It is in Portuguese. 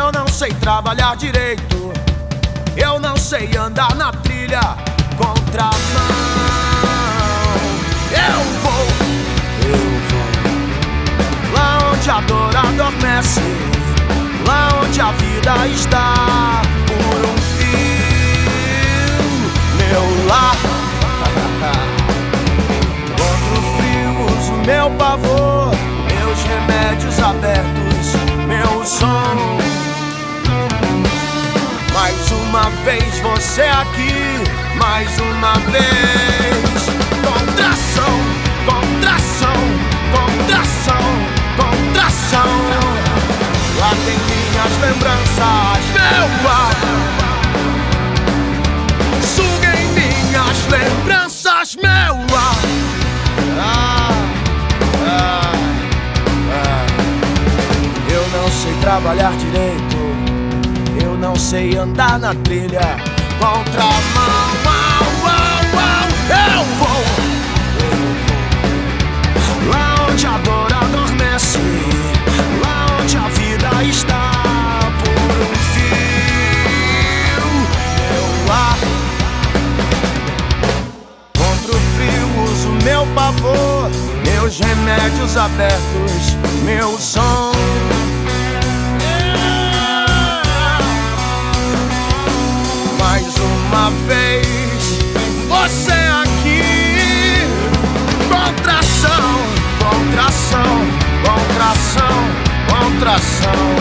Eu não sei trabalhar direito, eu não sei andar na trilha contramão. Eu vou lá onde a dor adormece, lá onde a vida está por um fio, meu lar. Contra o frio uso meu pavor, meus remédios abertos, meu som. Mais uma vez você aqui, mais uma vez. Contração, contração, contração, contração. Lá tem minhas lembranças, meu ar. Suguem minhas lembranças, meu ar. Eu não sei trabalhar direito, eu não sei andar na trilha contramão. Eu vou lá onde a dor adormece, lá onde a vida está por um fio, meu ar. Contra o frio uso meu pavor, meus remédios abertos, meu som. Mais uma vez, você aqui. Contração, contração, contração, contração.